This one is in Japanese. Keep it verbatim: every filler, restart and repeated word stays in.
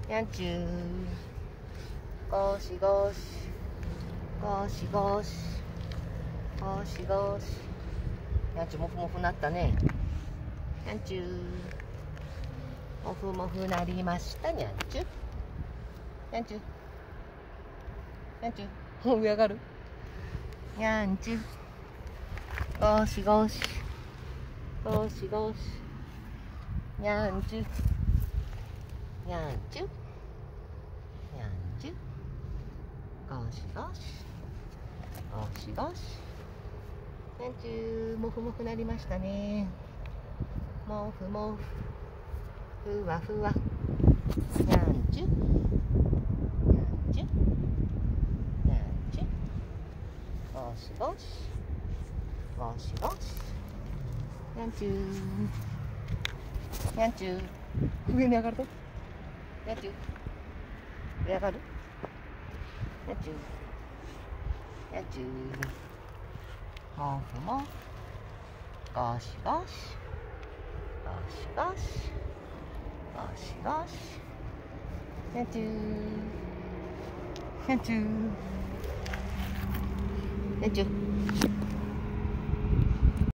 にゃんちゅう、ゴシゴシゴシゴシゴシゴシ。にゃんちゅうもふもふなったね。にゃんちゅう、もふもふなりました。にゃんちゅうにゃんちゅうにゃんちゅう、もう上上がる。にゃんちゅう、ゴシゴシゴシゴシ。にゃんちゅうにゃんちゅうにゃんちゅう、ゴシゴシゴシゴシ。にゃんちゅう、もふもふなりましたね。もふもふ、ふわふわ。にゃんちゅうにゃんちゅうにゃんちゅう、ゴシゴシゴシゴシ。にゃんちゅうにゃんちゅう、上に上がるとにゃんちゅう、上上がる。にゃんちゅうにゃんちゅう、もふもふ、ゴシゴシゴシゴシゴシゴシ。にゃんちゅうにゃんちゅうにゃんちゅう。